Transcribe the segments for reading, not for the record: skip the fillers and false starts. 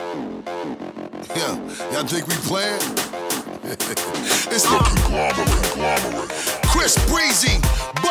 Yeah, y'all think we playing? It's the conglomerate. Chris Breezy,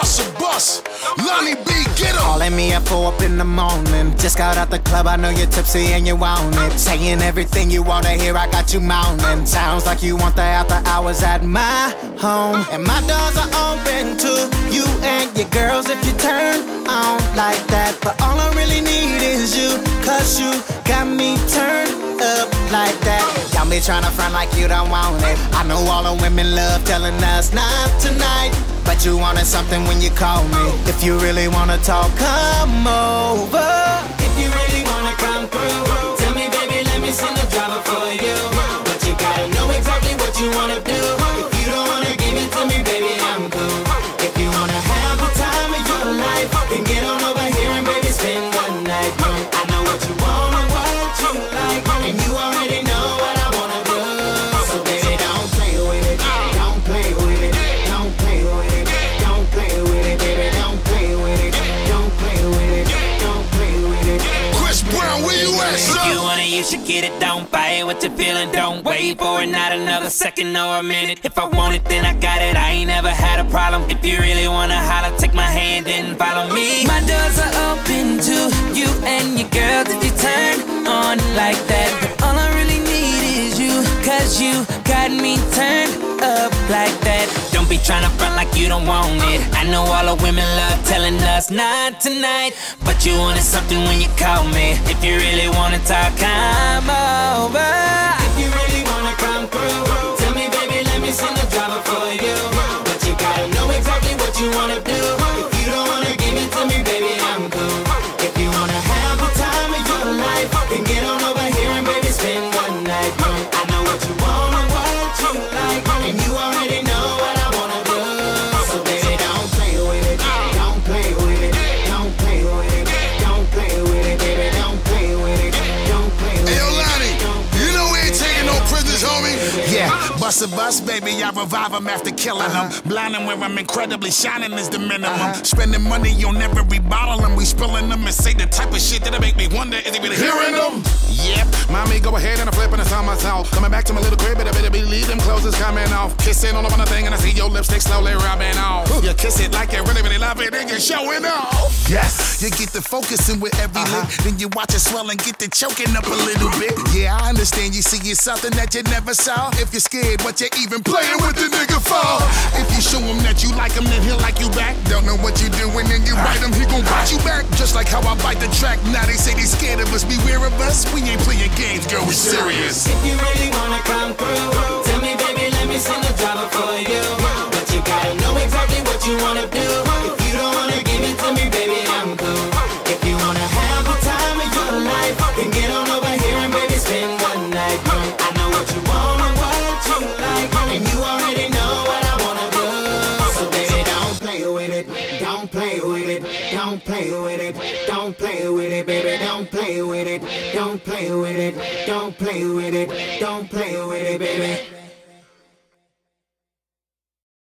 Bus, Lonnie B, get him. Calling me at 4 up in the morning. Just got out the club, I know you're tipsy and you want it. Saying everything you wanna hear, I got you mounting. Sounds like you want the after hours at my home. And my doors are open to you and your girls if you turn on like that. But all I really need is you, cause you got me turned up like that. Y'all be tryna front like you don't want it. I know all the women love telling us not tonight, but you wanted something when you call me. If you really wanna talk, come over. If you really wanna come through, tell me, baby, let me send the driver for you. But you gotta know exactly what you wanna do. If you don't wanna give it to me, baby, I'm cool. If you wanna have the time of your life, then get on over here and baby, spend the night. I know what you want and what you like, and you already know what I wanna do. So baby, don't play with it, don't play with it, don't play with it, don't play with it, baby, don't play with it, don't play with it, don't play with it. Chris Brown, where you at, son? If you want it, you should get it. Don't fight what you're feeling. Don't wait for it, not another second or a minute. If I want it, then I got it. I ain't never had a problem. If you really wanna holler, take my hand and follow me. My doors are open to you and your girls if you turn on like that. But all I really need is you, cause you got me turned up like that. Don't be tryna front like you don't want it. I know all the women love telling us not tonight, but you wanted something when you call me. If you really wanna talk, come over. If you really wanna come through, tell me, baby, let me send the driver for you. But you gotta know exactly what you wanna do. If you don't wanna give it to me, baby, I'm cool. If you wanna have the time of your life, then get on over here and baby, spend the night. I know what you want and what you like, and you already know what I wanna do. So baby, don't play with it, don't play with it, don't play with it, don't play with it, baby, don't play with it, don't play with it. Hey, yo, Lonnie, you know we ain't taking no prisoners, homie. Yeah, bust, baby, I revive him after killing him. Blinding where I'm incredibly shining is the minimum. Spending money on every bottle and we spilling them and say the type of shit that'll make me wonder, is he really hearing them? Yep, mommy, go ahead and I'm flipping this on myself. Coming back to my little crib, better believe them clothes is coming off. Kissing all over the thing and I see your lipstick slowly rubbing off. You kiss it like you really love it and you're showing off. Yes, you get the focusing with every lick, then you watch it swell and get the choking up a little bit. Yeah, I understand you see it's something that you never saw. If you're scared, what you even playing with the nigga for? If you show him that you like him, then he'll like you back. Don't know what you doing, then you bite him, he gon' bite you back. Just like how I bite the track, now they say they scared of us. Beware of us, we ain't playing games, girl, we serious. If you really wanna come through, tell me, baby, let me send the driver for you. But you gotta know exactly what you wanna do. If you don't wanna give it to me, baby, I'm cool. If you wanna have the time of your life, then get on over here and baby, spend the night. I know what you want and what you like, and you already know what I wanna do. So baby, don't play with it, don't play with it, don't play with it, don't play with it, baby, don't play with it, don't play with it, don't play with it, don't play with it, baby.